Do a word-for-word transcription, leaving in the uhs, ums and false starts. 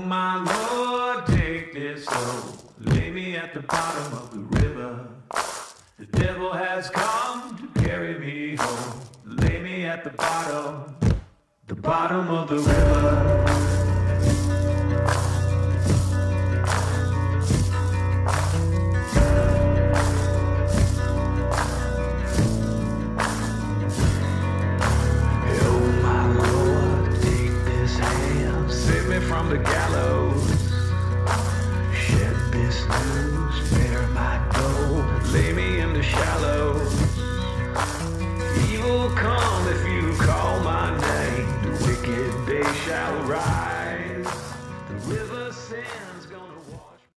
my Lord, take this soul. Lay me at the bottom of the river. The devil has come to carry me home. Lay me at the bottom, the bottom of the river.